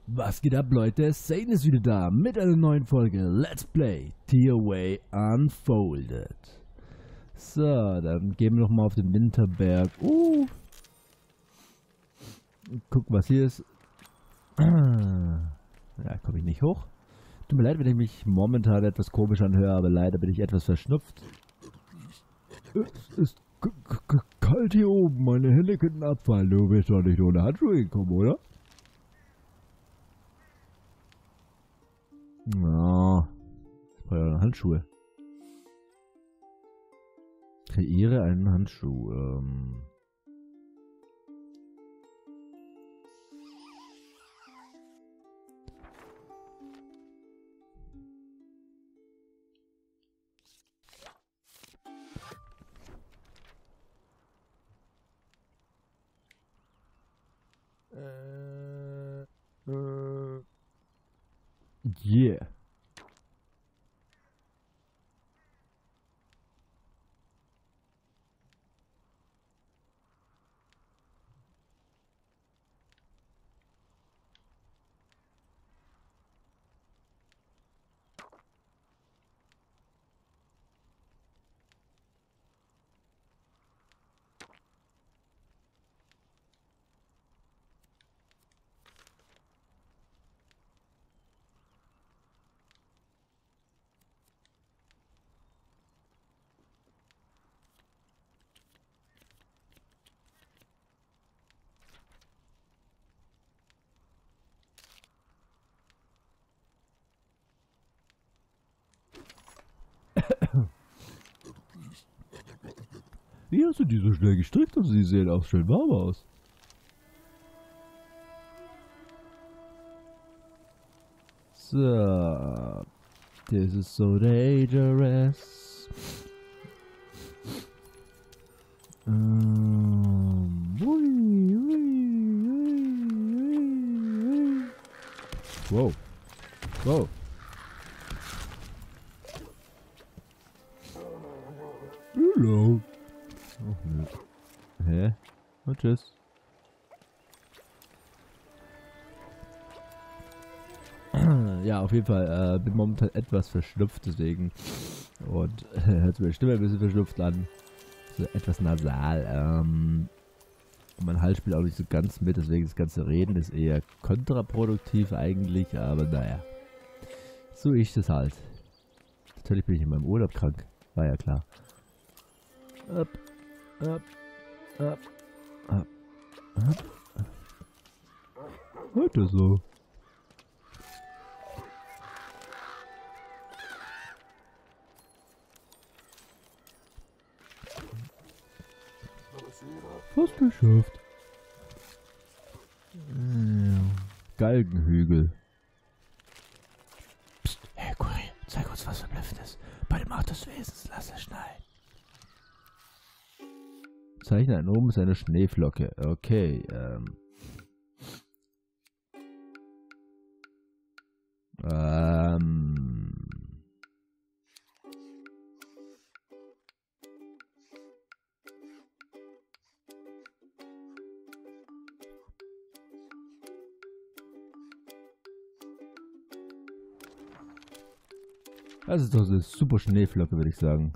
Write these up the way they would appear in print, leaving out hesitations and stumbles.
Was geht ab, Leute? Zane ist wieder da mit einer neuen Folge Let's Play Tearaway Unfolded. So, dann gehen wir nochmal auf den Winterberg. Guck, was hier ist. Ja, komme ich nicht hoch. Tut mir leid, wenn ich mich momentan etwas komisch anhöre, aber leider bin ich etwas verschnupft. Es ist kalt hier oben, meine Hände könnten abfallen. Du bist doch nicht ohne Handschuhe gekommen, oder? Ja, ich brauche ja Handschuhe. Kreiere einen Handschuh. Yeah. Wie hast du die so schnell gestrickt und sie sehen auch schön warm aus? So. This is so dangerous. Wow. Wow. Hello. Oh, nö. Hä? Und tschüss. Ja, auf jeden Fall bin momentan etwas verschnupft, deswegen. Und hört meine Stimme ein bisschen verschnupft an. So etwas nasal. Und mein Hals spielt auch nicht so ganz mit, deswegen das ganze Reden ist eher kontraproduktiv eigentlich, aber naja. So ist es halt. Natürlich bin ich in meinem Urlaub krank. War ja klar. Up, up, up, up, up. Heute so. Fast geschafft. Galgenhügel. Psst, hey Kurier, zeig uns was Verblüffendes. Bei dem Macht des Wesens, lass es schneien. Zeichne ein oben ist eine Schneeflocke. Okay, das ist doch eine super Schneeflocke, würde ich sagen.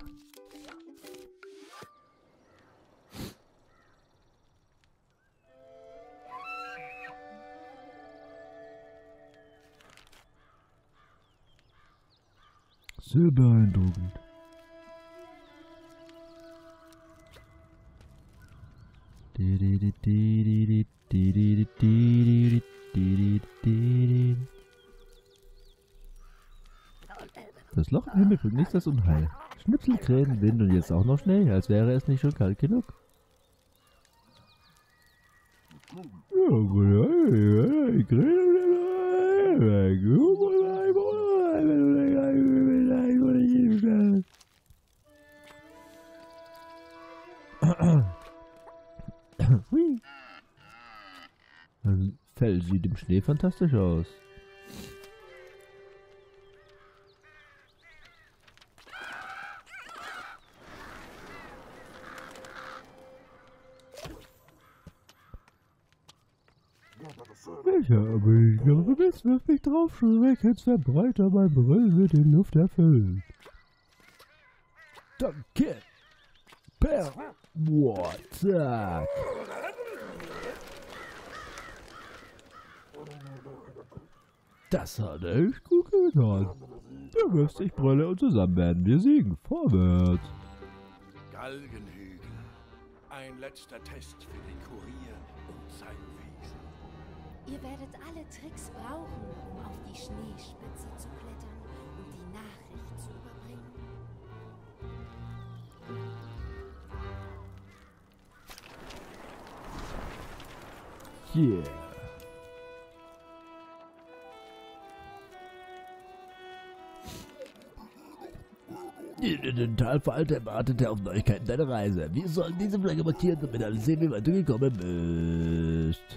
Sehr beeindruckend. Das Loch im Himmel bringt nichts als Unheil. Schnipsel, Krähen, Wind und jetzt auch noch Schnee, als wäre es nicht schon kalt genug. Das Fell sieht im Schnee fantastisch aus. Ich habe mich noch vermisst, wirf mich drauf, schon weg, jetzt verbreiter mein Brüllen wird die Luft erfüllen. Danke. Per. Boah, zack. Das hat echt gut getan. Du wirfst dich Brille und zusammen werden wir siegen. Vorwärts. Galgenhügel. Ein letzter Test für den Kurier und sein Wesen. Ihr werdet alle Tricks brauchen, um auf die Schneespitze zu klettern und die Nachricht zu überbringen. Yeah. Den Talverhalter erwartet auf Neuigkeiten deiner Reise. Wir sollen diese Flagge markieren, damit alle sehen, wie weit du gekommen bist.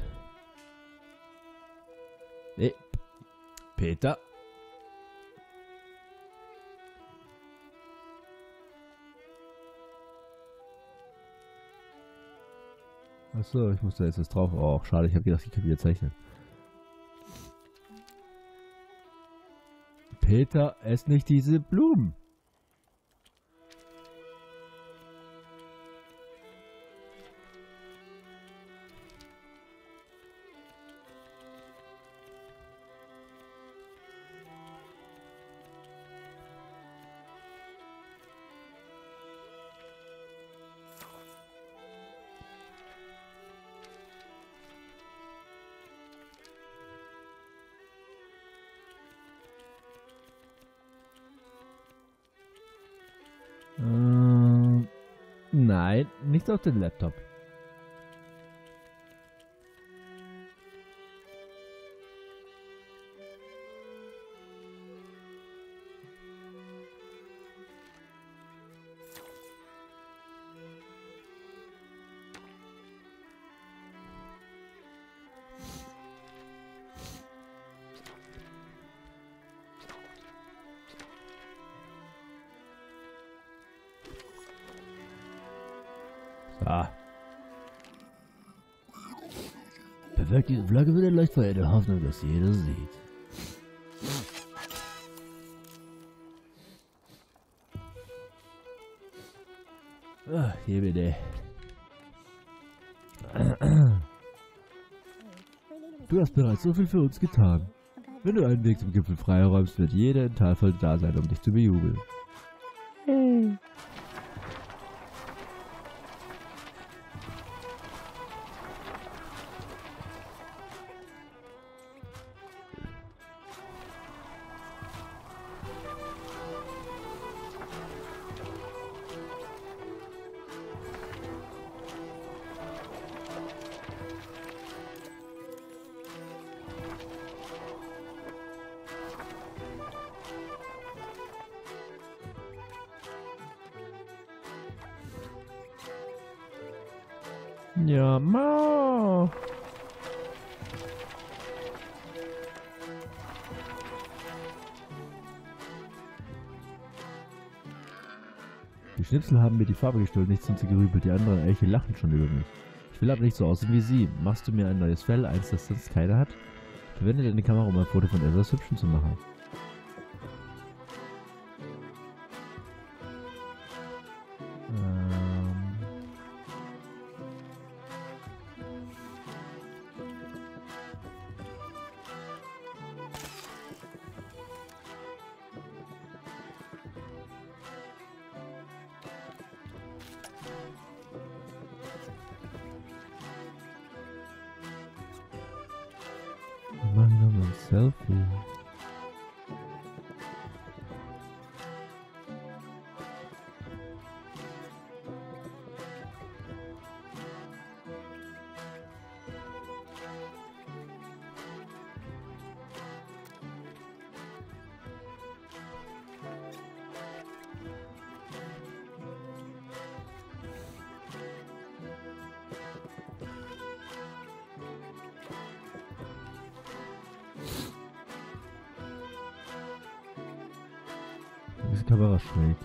Hey, Peter. Achso, ich muss da jetzt was drauf. Oh, schade, ich habe gedacht, ich kann wieder zeichnen. Peter, ess nicht diese Blumen. Nein, nicht auf den Laptop. So. Perfekt, diese Flagge wird leicht in der Hoffnung, dass jeder sieht. Ach, hier bitte. Du hast bereits so viel für uns getan. Wenn du einen Weg zum Gipfel freiräumst, wird jeder in Talfeld da sein, um dich zu bejubeln. Ja, Ma. Die Schnipsel haben mir die Farbe gestohlen, nichts sind sie gerübelt, die anderen Elche lachen schon über mich. Ich will aber nicht so aussehen wie sie. Machst du mir ein neues Fell, eins, das sonst keiner hat? Verwende deine Kamera, um ein Foto von etwas Hübschen zu machen. Machen wir mal ein Selfie. Diese Kamera schräg.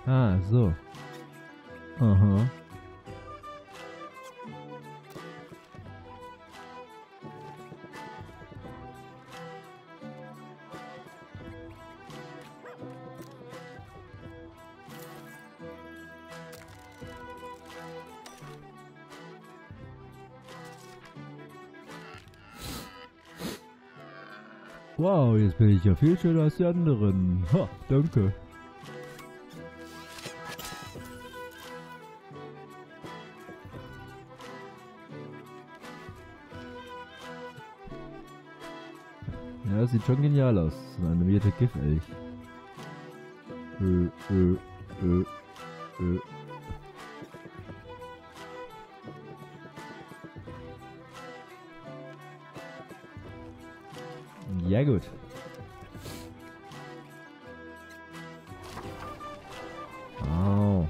Ah, so. Aha. Wow, jetzt bin ich ja viel schöner als die anderen. Ha, danke. Ja, sieht schon genial aus. Das ist ein animierter Gif-Elch. Äh. Ja gut. Oh.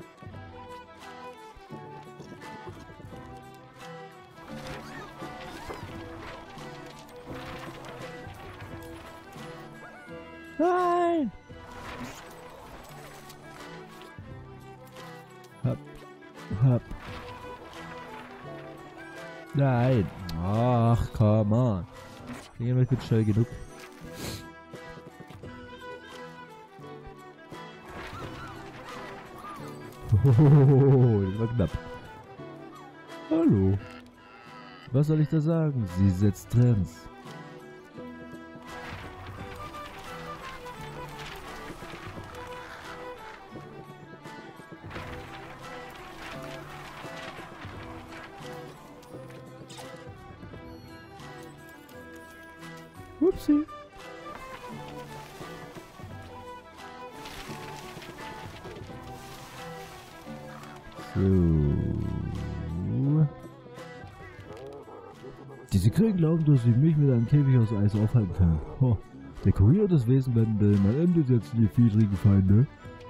Nein! Hab. Nein! Ach, come on. Ich bin schnell genug. Oh, das war knapp. Hallo. Was soll ich da sagen? Sie setzt Trends. Upsi. So. Diese Krähen glauben, dass sie mich mit einem Käfig aus Eis aufhalten können. Oh, der Kurier des Wesen werden mein Ende setzen, die fiedrigen Feinde.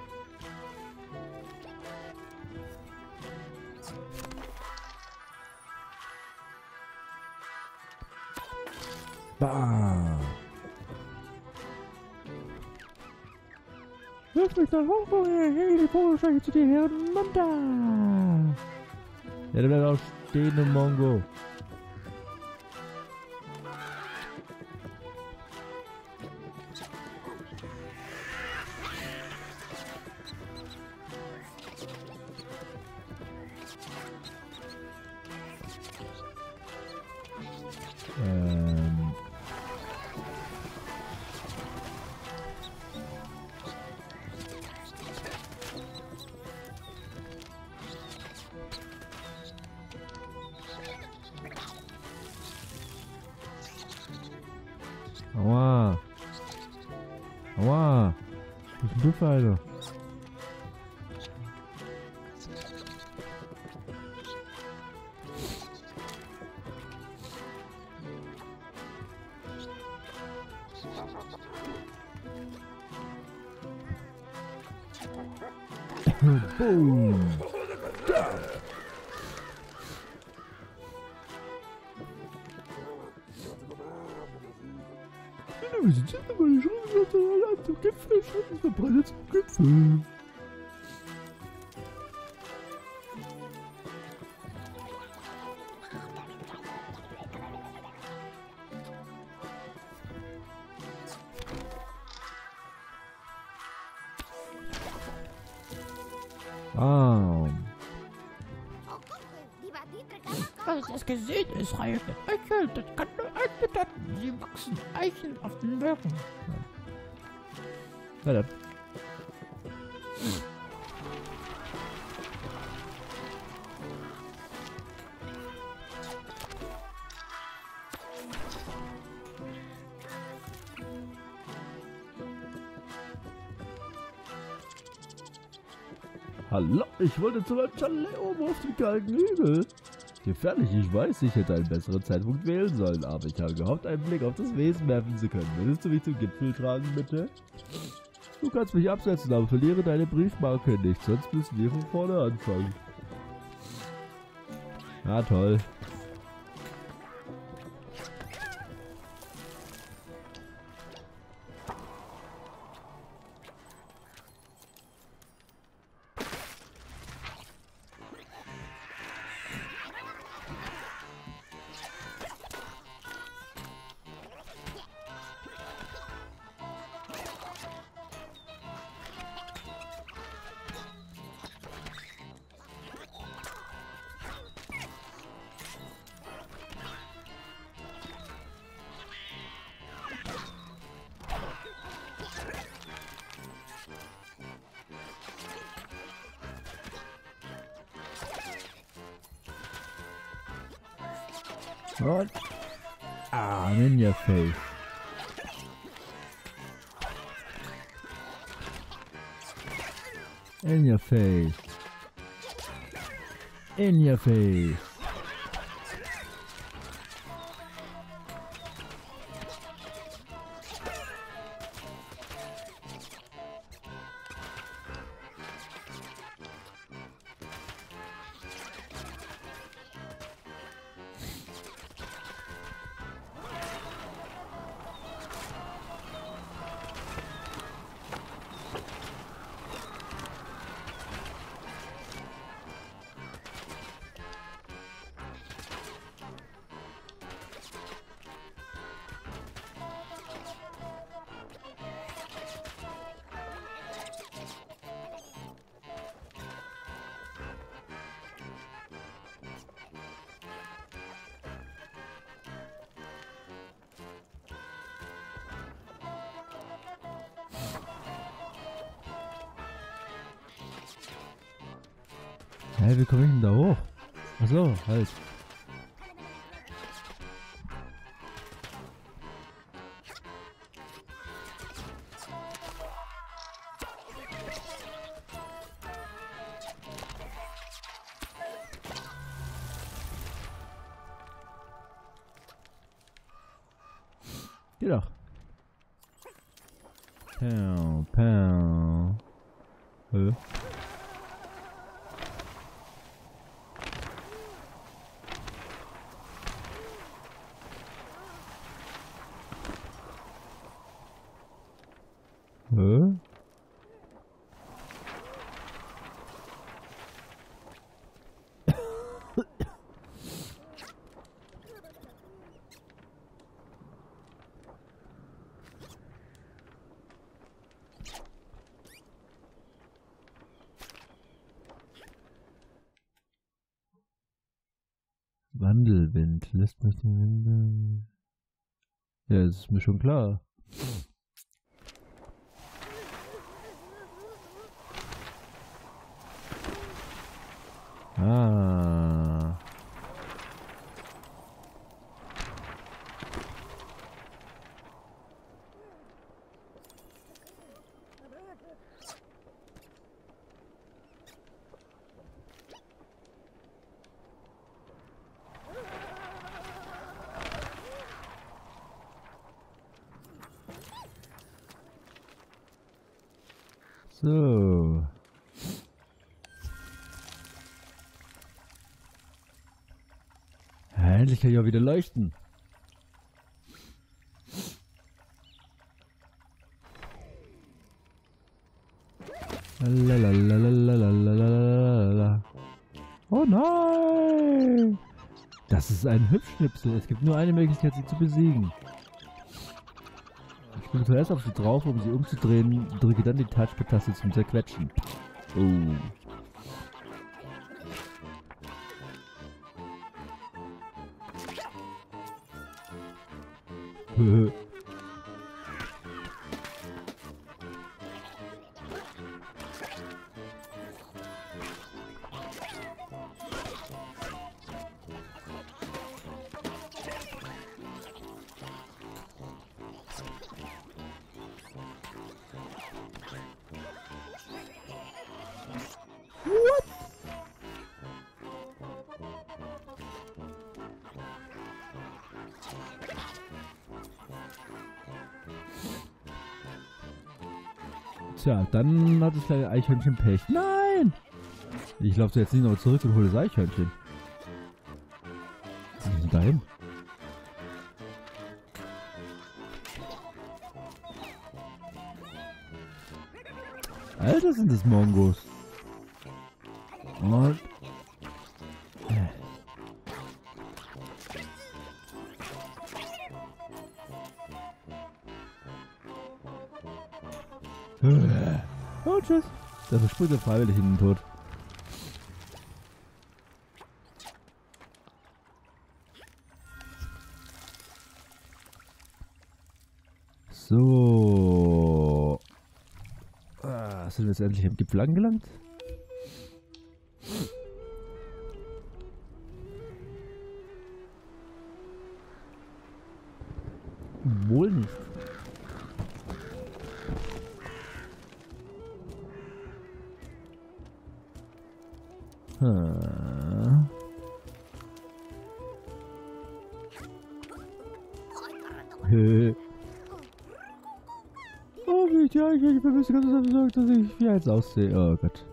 Bam! Wirf mich nach Hongkong, hey, die Vogelscheuche zu dir her und runter! Ja, der bleibt auch stehen im Mongo. Aua. Aua. Was ist denn das, Alter? Boom. Wir sind jetzt aber die Schrift zum Gipfel, Schrift verbreitet zum Gipfel. Ah. Hast du es gesehen? Es reicht Eichel, das kann nur Eichel bedeuten. Sie wachsen Eicheln auf den Birken. Na dann. Hallo, ich wollte zu meinem Chalet oben auf dem kalten Hügel. Gefährlich, ich weiß, ich hätte einen besseren Zeitpunkt wählen sollen, aber ich habe gehofft, einen Blick auf das Wesen werfen zu können. Würdest du mich zum Gipfel tragen, bitte? Du kannst mich absetzen, aber verliere deine Briefmarke nicht, sonst müssen wir von vorne anfangen. Ja, toll. Und. Ah, Ninja Face. In your face. In your face. Hä, wie komme ich denn da hoch? Achso, halt. Geh doch. Pow, pow. Hä? Hä? Wandelwind lässt mich den Wind. Ja, das ist mir schon klar. Ah. So. Endlich kann ich auch wieder leuchten. Lalalalalalalalalala. Oh nein! Das ist ein Hüpfschnipsel. Es gibt nur eine Möglichkeit, sie zu besiegen. Ich bin zuerst auf sie drauf, um sie umzudrehen, drücke dann die Touchpad-Taste zum Zerquetschen. Oh. Tja, dann hat das kleine Eichhörnchen Pech. Nein! Ich laufe jetzt nicht noch zurück und hole das Eichhörnchen. Was ist denn dahin? Alter, sind das Mongos. Und... Oh, tschüss. Der verspringt freiwillig in den Tod. So. Sind wir jetzt endlich am Gipfel angelangt? Wohl nicht. Hm. Oh, wie ich eigentlich, ich bin mir ganz besorgt, dass ich wie eins aussehe. Oh Gott.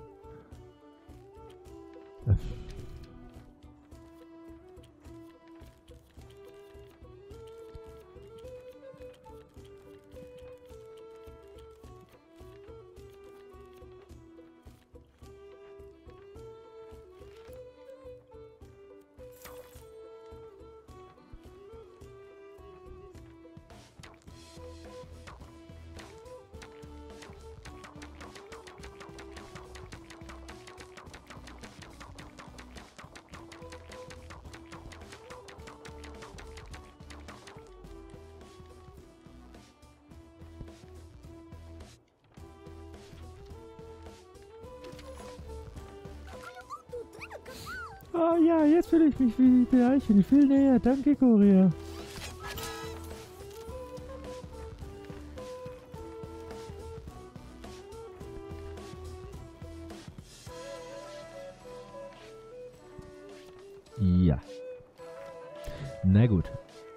Oh ja, jetzt fühle ich mich wie der Eichhörnchen viel näher. Danke, Korea. Ja. Na gut.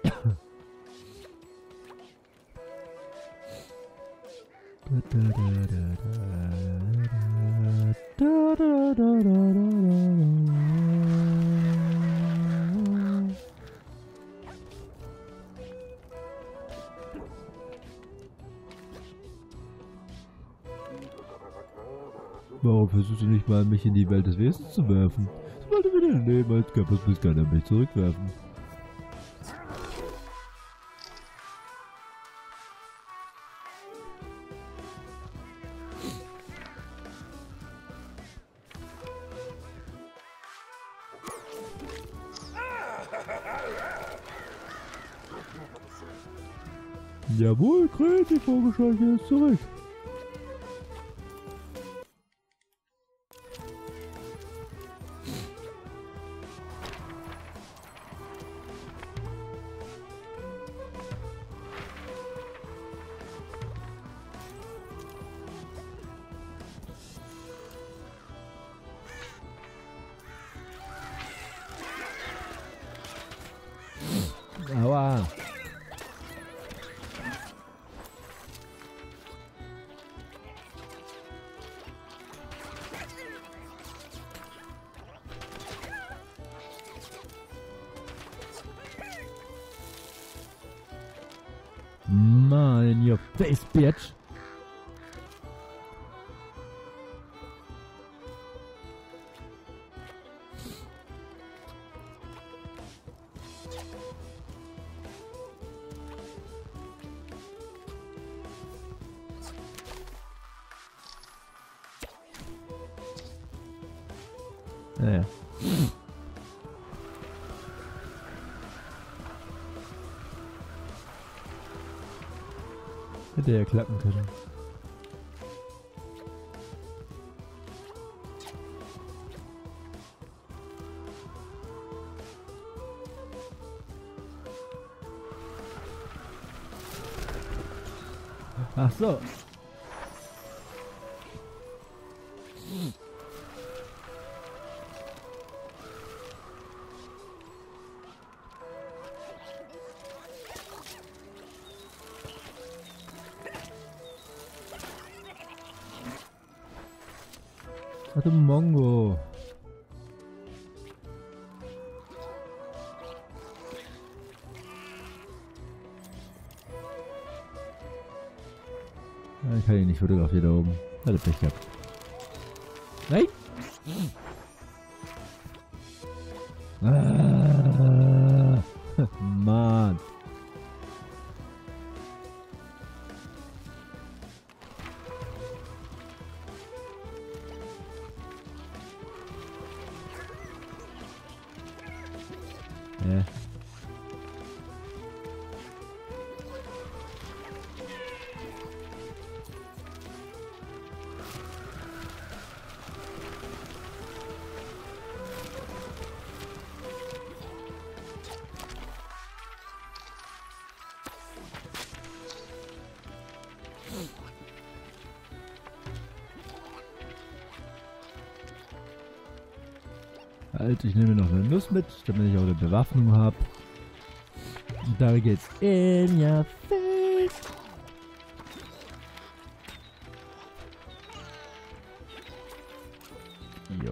Warum versuchst du nicht mal, mich in die Welt des Wesens zu werfen? Sobald du wieder Leben als Körper bist, kann er mich zurückwerfen. Jawohl, Kräht, die Vogelscheuche ist zurück. Aua. Man in your face, bitch. Naja. Hätte ja klappen können. Ach so. Ach du Mongo. Ja, ich kann ihn nicht fotografieren da oben. Hat er Pech gehabt. Nein! Ah, Mann. Ja. Halt, ich nehme noch eine Nuss mit, damit ich auch eine Bewaffnung habe. Und da geht's in your face. Jo.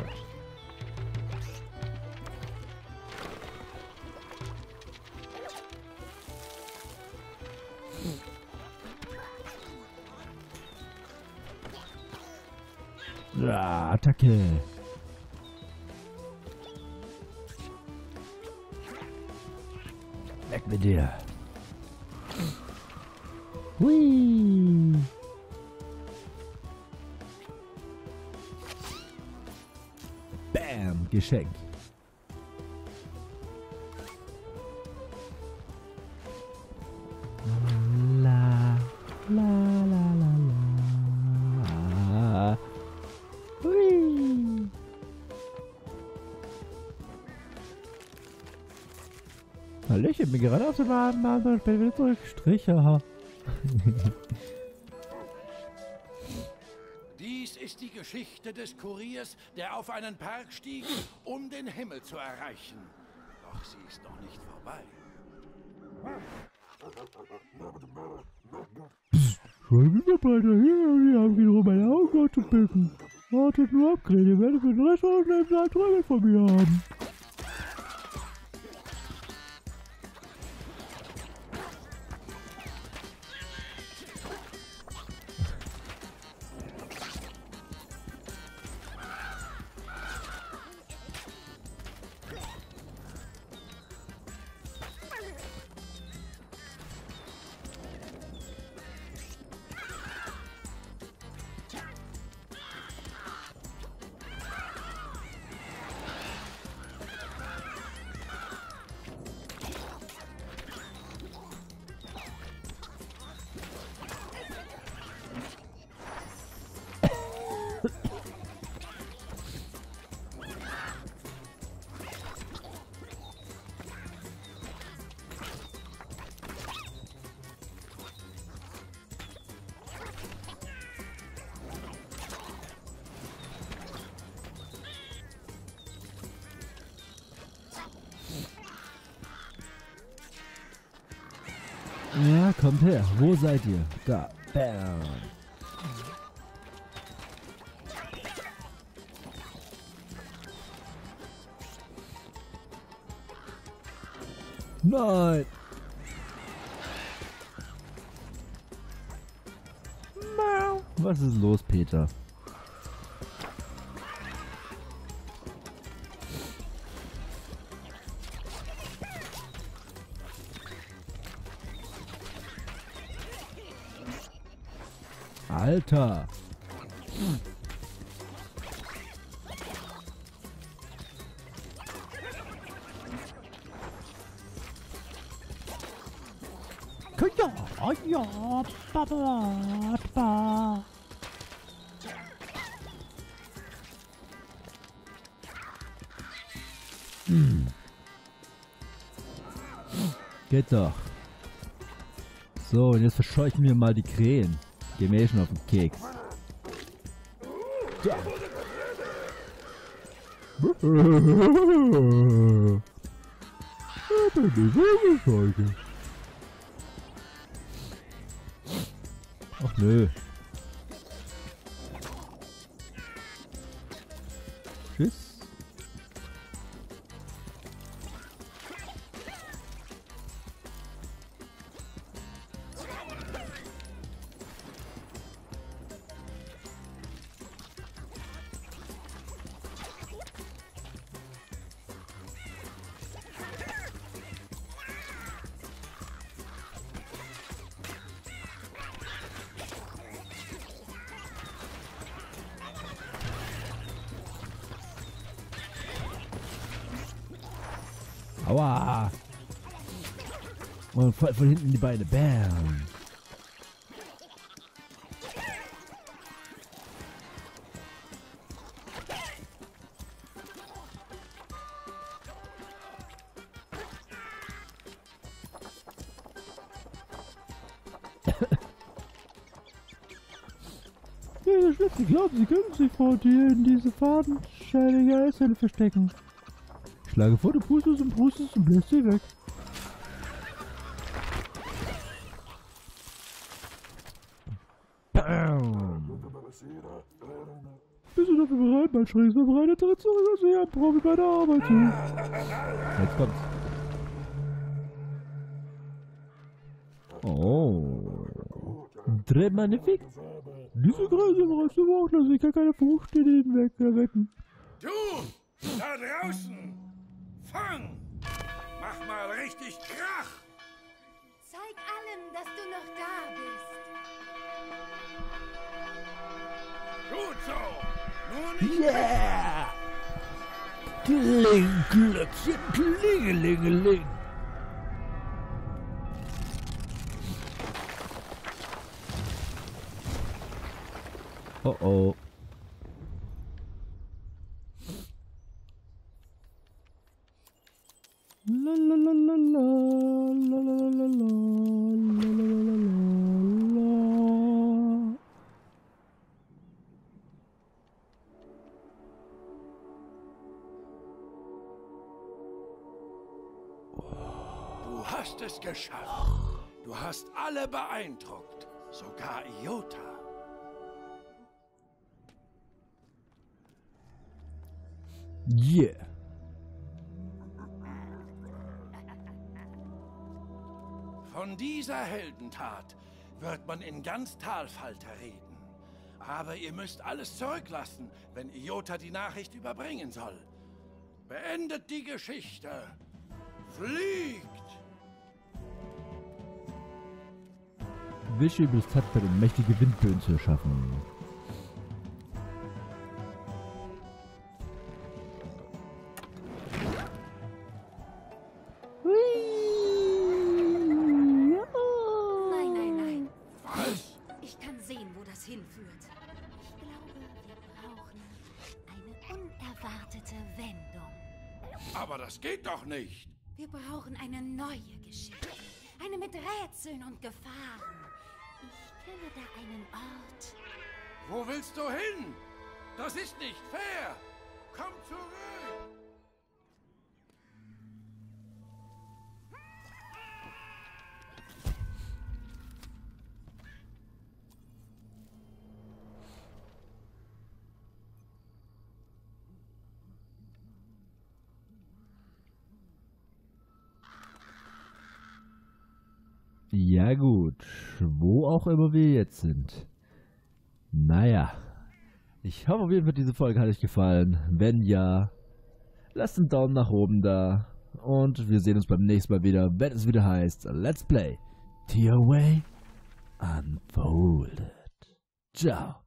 Ja, Attacke. Weg mit dir. Hui. Bam, Geschenk. La, la, la, la, la. Hui. Hallöchen, bin gerade auf dem Abend, ich bin wieder zurückgestrichen. Dies ist die Geschichte des Kuriers, der auf einen Berg stieg, um den Himmel zu erreichen. Doch sie ist noch nicht vorbei. Schon wieder weiter hier und die haben wiederum meine Augen zu picken. Wartet nur ab, ihr werdet für den Rest eures Lebens eine Träume von mir haben. Ja, kommt her. Wo seid ihr? Da. Bam. Nein. Was ist los, Peter? Alter! Ja, Papa. Geht doch. So, und jetzt verscheuchen wir mal die Krähen. Geh mir schon auf den Keks. Ja. Ach nö. Tschüss. Aua! Und von hinten die Beine. Bam! Diese Schlüssel glauben, sie können sich vor dir in diese fadenscheinige Eishöhle verstecken. Schlage vor, du pustest und bläst sie weg. Bam. Bist du dafür bereit? Mein Schreck ist bereit, tritt zurück und sehe ein Profi bei der Arbeit zu. Jetzt kommt's. Oh. Très magnifique. Diese Größe brauchst du auch, dass ich gar keine Frucht in den wecken. Du, da draußen! Fang! Mach mal richtig Krach! Zeig allen, dass du noch da bist. Gut so! Nur nicht Yeah! Kling, Glöckchen, klingelingeling. Oh oh. La la la la la la la la la la la la. Du hast es geschafft. Du hast alle beeindruckt. Sogar Iota. Yeah. Von dieser Heldentat wird man in ganz Talfalter reden. Aber ihr müsst alles zurücklassen, wenn Iota die Nachricht überbringen soll. Beendet die Geschichte. Fliegt! Wische über das Touchpad, um mächtige Windböen zu erschaffen. Nein, nein, nein. Was? Ich kann sehen, wo das hinführt. Ich glaube, wir brauchen eine unerwartete Wendung. Aber das geht doch nicht. Wir brauchen eine neue Geschichte. Eine mit Rätseln und Gefahren. Ich kenne da einen Ort. Wo willst du hin? Das ist nicht fair. Komm zurück. Ja gut, wo auch immer wir jetzt sind. Naja, ich hoffe auf jeden Fall, diese Folge hat euch gefallen. Wenn ja, lasst einen Daumen nach oben da. Und wir sehen uns beim nächsten Mal wieder, wenn es wieder heißt Let's Play TOA Unfolded. Ciao.